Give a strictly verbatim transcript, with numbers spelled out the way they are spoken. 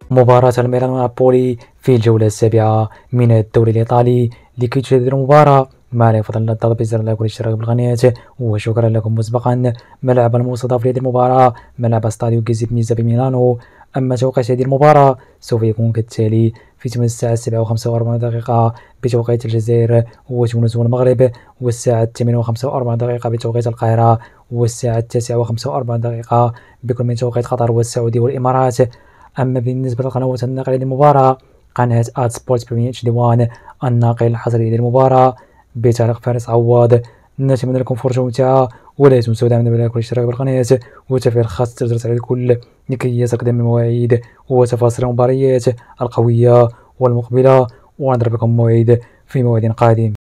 مباراة الميلان ونابولي في الجولة السابعة من الدوري الإيطالي. لكي تشاهدوا المباراة ما عليك فضل الضغط بزر لايك والاشتراك بالقناة، وشكرا لكم مسبقا. ملعب المستضاف لهذه المباراة ملعب استاديو جيزيبي ميزا بميلانو. أما توقيت هذه المباراة سوف يكون كالتالي: في تمام الساعة السابعة وخمسة وأربعين دقيقة بتوقيت الجزائر وتونس والمغرب، والساعة الثامنة وخمسة وأربعين دقيقة بتوقيت القاهرة، والساعة التاسعة وخمسة وأربعين دقيقة بكل من توقيت قطر والسعودية والإمارات. أما بالنسبة للقنوات الناقلة للمباراة، قناة آت سبورت بريمير اتش دي وان الناقل الحصري للمباراة بتعليق فارس عواد. نتمنى لكم فرجة ممتعة، ولا تنسوا دعمنا باللايك والاشتراك بالقناة وتفعيل الخاص الجرس على الكل لكي يصلك دائما المواعيد وتفاصيل المباريات القوية والمقبلة. ونضرب لكم موعد في موعد قادم.